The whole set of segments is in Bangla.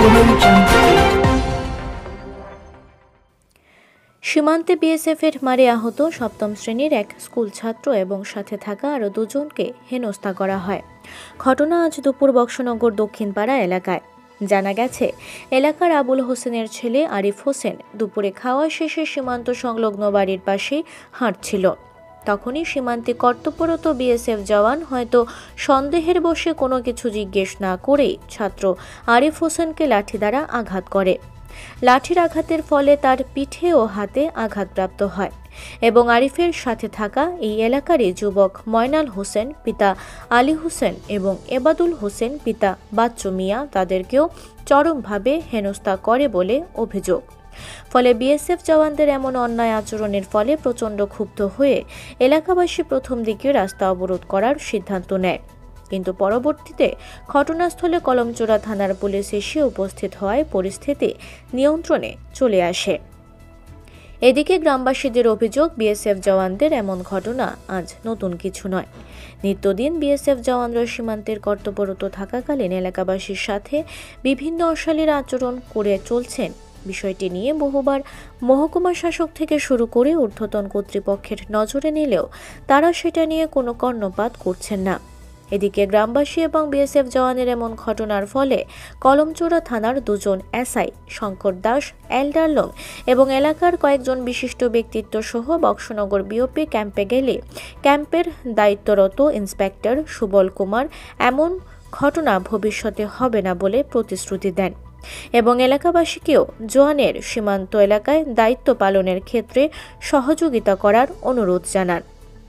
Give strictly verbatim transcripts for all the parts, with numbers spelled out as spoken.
সীমান্তে বিএসএফের মারে আহত সপ্তম শ্রেণীর এক স্কুল ছাত্র এবং সাথে থাকা আরও দুজনকে হেনস্থা করা হয়। ঘটনা আজ দুপুর বক্সনগর দক্ষিণপাড়া এলাকায়। জানা গেছে, এলাকার আবুল হোসেনের ছেলে আরিফ হোসেন দুপুরে খাওয়া শেষে সীমান্ত সংলগ্ন বাড়ির পাশে হাঁটছিল। তখনই সীমান্তে কর্তব্যরত বিএসএফ জওয়ান হয়তো সন্দেহের বশে কোনো কিছু জিজ্ঞেস না করেই ছাত্র আরিফ হোসেনকে লাঠি দ্বারা আঘাত করে। লাঠির আঘাতের ফলে তার পিঠে ও হাতে আঘাতপ্রাপ্ত হয় এবং আরিফের সাথে থাকা এই এলাকারই যুবক ময়নাল হোসেন পিতা আলী হোসেন এবং এবাদুল হোসেন পিতা বাচ্চু মিয়া তাদেরকেও চরমভাবে হেনস্থা করে বলে অভিযোগ। ফলে বিএসএফ জওয়ানদের এমন অন্যায় আচরণের ফলে প্রচণ্ড ক্ষুব্ধ হয়ে এলাকাবাসী প্রথম দিকে রাস্তা অবরোধ করার সিদ্ধান্ত নেয়, কিন্তু পরবর্তীতে ঘটনাস্থলে কলমচোরা থানার পুলিশ এসে উপস্থিত হওয়ায় পরিস্থিতি নিয়ন্ত্রণে চলে আসে। এদিকে গ্রামবাসীদের অভিযোগ, বিএসএফ জওয়ানদের এমন ঘটনা আজ নতুন কিছু নয়। নিত্যদিন বিএসএফ জওয়ানরা সীমান্তের কর্তব্যরত থাকাকালীন এলাকাবাসীর সাথে বিভিন্ন অশালীর আচরণ করে চলছেন। বিষয়টি নিয়ে বহুবার মহকুমা শাসক থেকে শুরু করে ঊর্ধ্বতন কর্তৃপক্ষের নজরে নিলেও তারা সেটা নিয়ে কোনো কর্ণপাত করছেন না। এদিকে গ্রামবাসী এবং বিএসএফ জওয়ানের এমন ঘটনার ফলে কলমচোরা থানার দুজন এসআই শঙ্কর দাস, এলডারলং এবং এলাকার কয়েকজন বিশিষ্ট ব্যক্তিত্ব সহ বক্সনগর বিওপি ক্যাম্পে গেলে ক্যাম্পের দায়িত্বরত ইন্সপেক্টর সুবল কুমার এমন ঘটনা ভবিষ্যতে হবে না বলে প্রতিশ্রুতি দেন এবং এলাকাবাসীকেও জওয়ানের সীমান্ত এলাকায় দায়িত্ব পালনের ক্ষেত্রে সহযোগিতা করার অনুরোধ জানান।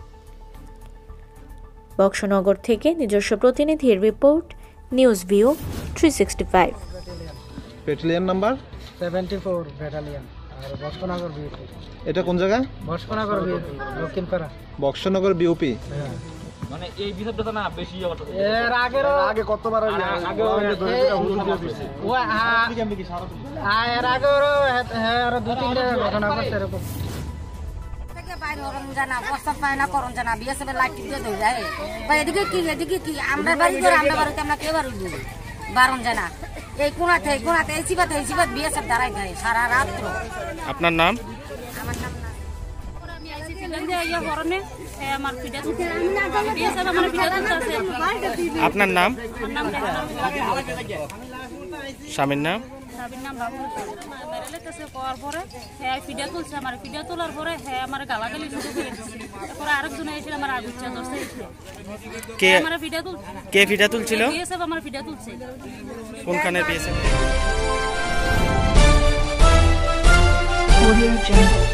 বক্সনগর থেকে নিজস্ব প্রতিনিধির report, news view three sixty five. Battalion number চুয়াত্তর ব্যাটালিয়ন আর বক্সনগর বিওপি। এটা কোন জায়গা? বক্সনগর বিওপি, দক্ষিণপাড়া। বক্সনগর বিওপি। হ্যাঁ, মানে এই বিষয়টা না বেশি এর আগে আগে কতবার আগে ও হ্যাঁ এর আগে হ্যাঁ আর দুই তিনটা ঘটনা ঘটছে এরকম। বাইরে হরণ জানা প্রস্তাব পায় না, করণ জানা বিএসএফ এর লাইট দিয়ে দেয় যায় ভাই। এদিকে কি এদিকে কি আমরা বাড়ি করে আমরা বাড়িতে আমরা কে বাড়ি দিই বারণ জানা এই কোনাতে কোনাতে এই সিবাতে এই সিবাত বিএসএফ দাঁড়াই দেয় সারা রাত্র। আপনার নাম? আমার নাম না আমি আইসি ছিলেন যে ইয়া হরণে আমার পিটা তুলছে বিএসএফ আমার পিটা তুলছে। আপনার নাম? আমার নাম স্বামীর নাম? স্বামীর নাম বাবু। মেরেলে কাছে পাওয়ার পরে হ্যাঁ পিটা তুলছে, আমার পিটা তোলার পরে হ্যাঁ আমার গালাগালি শুরু করে দিচ্ছে। তারপরে আরেকজন এসে আমার আগুচ্ছা ধরছে। কে আমার পিটা তুল কে পিটা তুলছিল? বিএসএফ আমার পিটা তুলছে। কোনখানে বিএসএফ? Audio Jungle।